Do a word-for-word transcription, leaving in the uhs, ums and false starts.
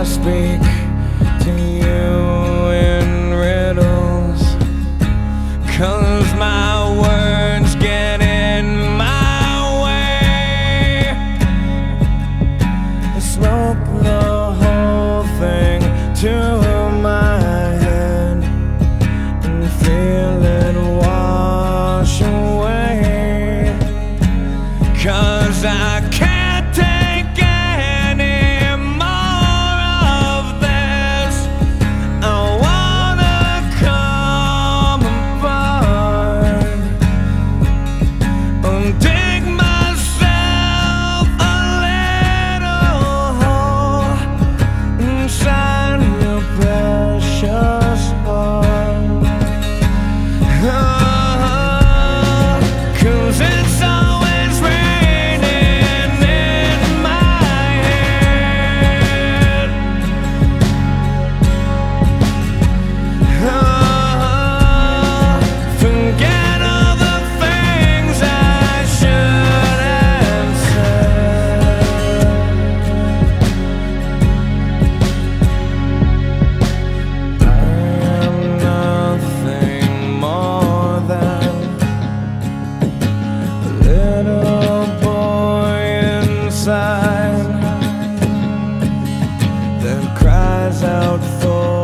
speak to you in riddles, 'cause my words get in my way. I smoke the whole thing to my head and feel it wash away, 'cause I can't take any more of this. I wanna come apart and dig myself a little hole inside your precious heart. Oh, 'cause it's always raining in my head. Oh, forget all the things I should have said. I am nothing more than a little boy inside that cries out for